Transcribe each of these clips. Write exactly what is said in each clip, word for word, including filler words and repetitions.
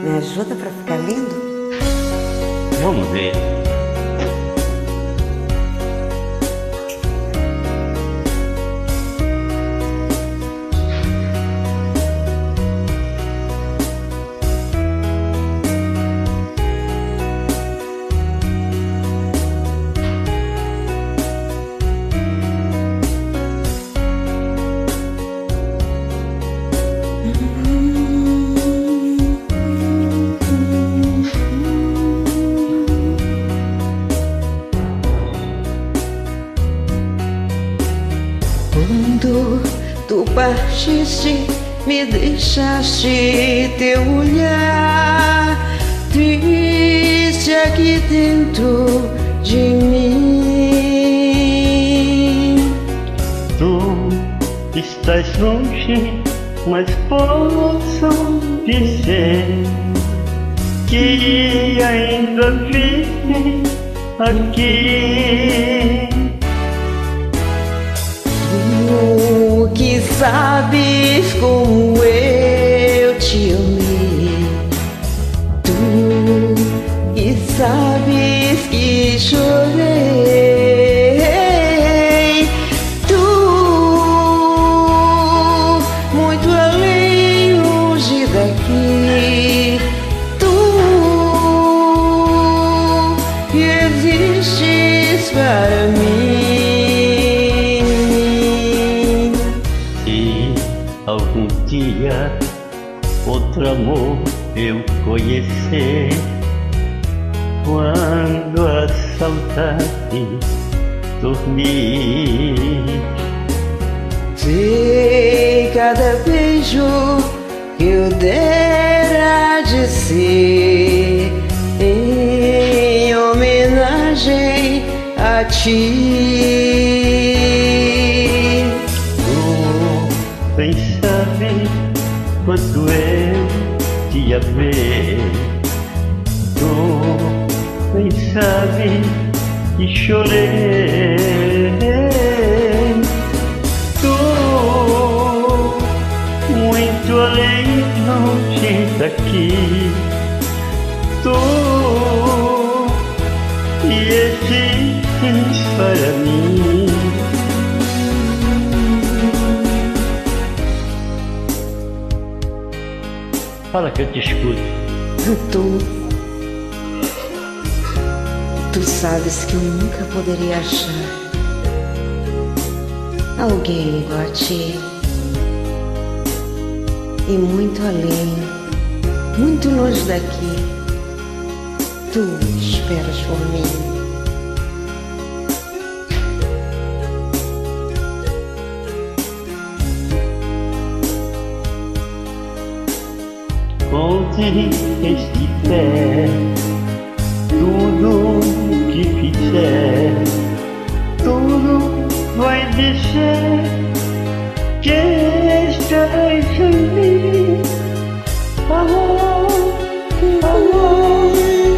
Me ajuda pra ficar lindo? Vamos ver. Quando tu partiste, me deixaste teu olhar triste aqui dentro de mim. Tu estás longe, mas posso dizer que ainda vive aqui. Tu que sabes como eu te amei, tu que sabes que chorei, tu muito além, longe daqui, tu que existes para mim. Algum dia outro amor eu conhecer, quando a saudade dormir, sei cada beijo que eu dera de ser em homenagem a ti. Bem sabe quanto eu te amei, tu bem sabe que chorei, tu muito além, longe daqui, tu que existes para mim. Fala que eu te escuto. Tu, tu sabes que eu nunca poderia achar alguém igual a ti. E muito além, muito longe daqui, tu esperas por mim. Onde estiver, tudo que fizer, tudo vai dizer que estás em mim. Amor, amor,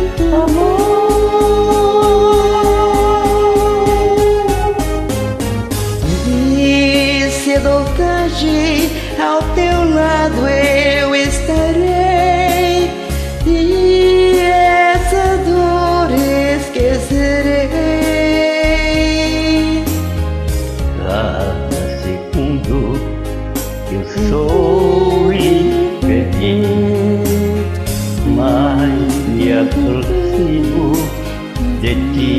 amor. E cedo ou tarde, ao teu lado eu estarei, e essa dor esquecerei. Cada segundo eu sou infeliz, mas me aproximo de ti.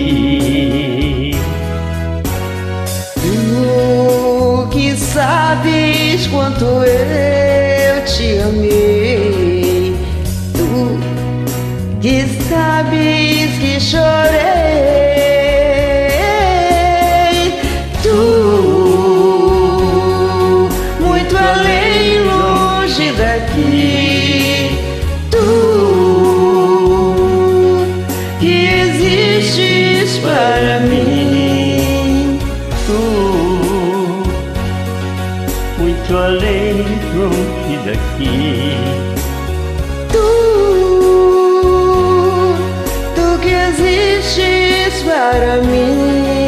Tu que sabes quanto eu te amei, tu que sabes que chorei, tu muito além, longe daqui, tu que existes para mim, Tu muito além, longe daqui. tu, tu que existes para mim.